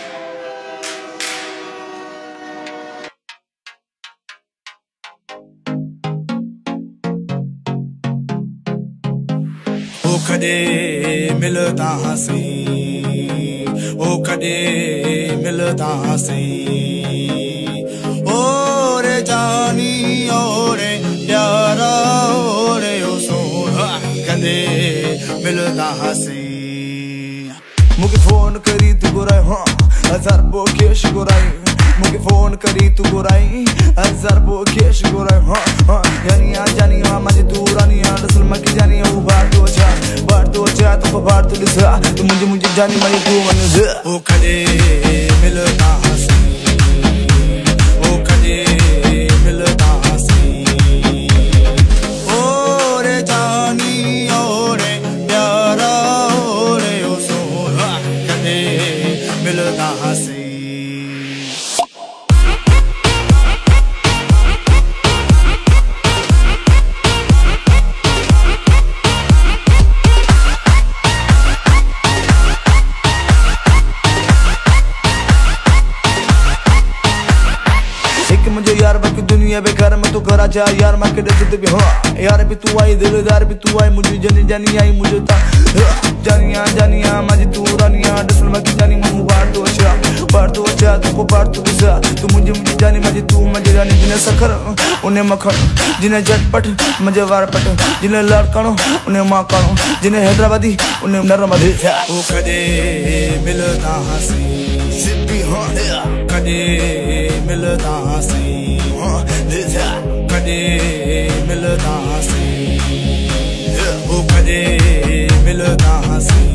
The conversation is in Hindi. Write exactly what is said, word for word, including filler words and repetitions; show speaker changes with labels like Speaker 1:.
Speaker 1: ओ कदे मिलदा सी, ओ कदे मिलदा सी, ओ रे जानी ओ रे प्यारा ओ रे ओ सोना कदे मिलदा सी। मुझे फोन करी तू गुराई हाँ हजार बो केश गुराई, मुझे फोन करी तू गुराई हजार बो केश गुराई हाँ हाँ जानिया जानिया माझी तू रानिया दसल मकी जानिया वो बार तो अच्छा बार तो अच्छा तो बार तो लिसा तू मुझे मुझे जानी माझी तू मन से ओ कदे मिलदा सी, ओ कदे मिलदा सी, ओ रे जानी ओ रे प्यारा ओ रे ओ सोना कदे मिलदा सी। मुझे यार बाकी दुनिया बेकार मैं तो करा जा यार माँ के डरते भी हाँ यार भी तू आई दिलदार भी तू आई मुझे जानी जानी आई मुझे ता जानिया जानिया माझी तू रानिया दसल बाकी जानी मैं बार तो अच्छा बार तो अच्छा तुमको बार तो दिशा तू मुझे मुझे जानी माझी तू मुझे जानी जिन्हें सखर उन्हें मखन जिन्हें झटपट मुझे वारपट जिन्हें लड़कनो उन्हें माँ कनो जिन्हें हैदराबादी उन्हें नरमदी ओ कदे मिलदा सी सिद्धि हाँ कदे मिलदा सी कदे मिलदा सी ओ कदे मिलदा सी।